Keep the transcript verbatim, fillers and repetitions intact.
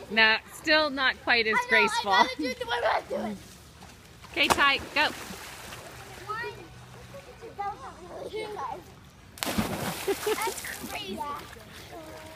No, still not quite as I know, graceful. I gotta do it the way I do it. Okay, Ty, go. One, that was not really good, guys. That's crazy.